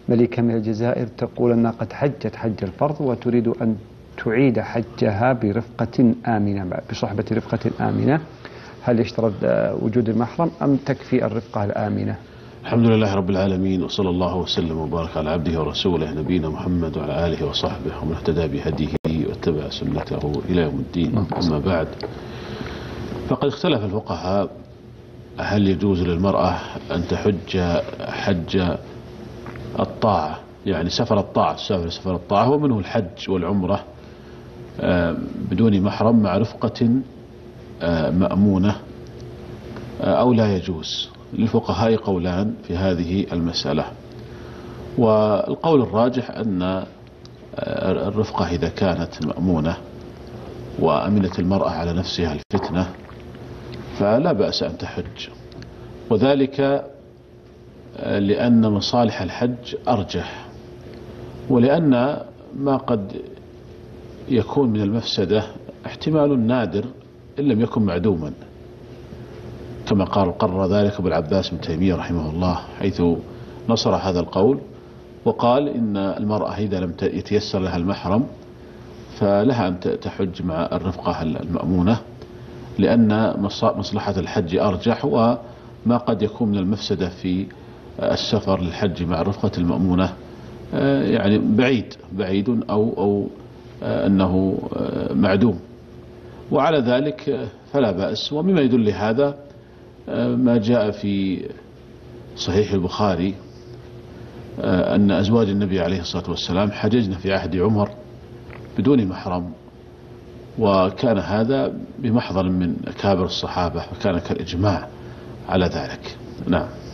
ملكة من الجزائر تقول أنها قد حجت حج الفرض وتريد أن تعيد حجها برفقة آمنة، بصحبة رفقة آمنة. هل يشترط وجود المحرم أم تكفي الرفقة الآمنة؟ الحمد لله رب العالمين، وصلى الله وسلم وبارك على عبده ورسوله نبينا محمد وعلى آله وصحبه ومن اهتدى بهديه واتبع سنته إلى يوم الدين. أما بعد، فقد اختلف الفقهاء هل يجوز للمرأة أن تحج حج الطاعة، يعني سفر الطاعة، سفر الطاعة ومنه الحج والعمرة بدون محرم مع رفقة مأمونة أو لا يجوز. للفقهاء قولان في هذه المسألة، والقول الراجح أن الرفقة إذا كانت مأمونة وأمنت المرأة على نفسها الفتنة فلا بأس أن تحج، وذلك لأن مصالح الحج أرجح، ولأن ما قد يكون من المفسدة احتمال نادر إن لم يكن معدوما، كما قرر ذلك أبو العباس بن تيمية رحمه الله، حيث نصر هذا القول وقال إن المرأة إذا لم يتيسر لها المحرم فلها أن تحج مع الرفقة المأمونة، لأن مصلحة الحج أرجح، وما قد يكون من المفسدة في السفر للحج مع الرفقة المأمونة يعني بعيد أو أنه معدوم، وعلى ذلك فلا بأس. ومما يدل هذا ما جاء في صحيح البخاري أن أزواج النبي عليه الصلاة والسلام حججن في عهد عمر بدون محرم، وكان هذا بمحضر من أكابر الصحابة، فكان كالإجماع على ذلك. نعم.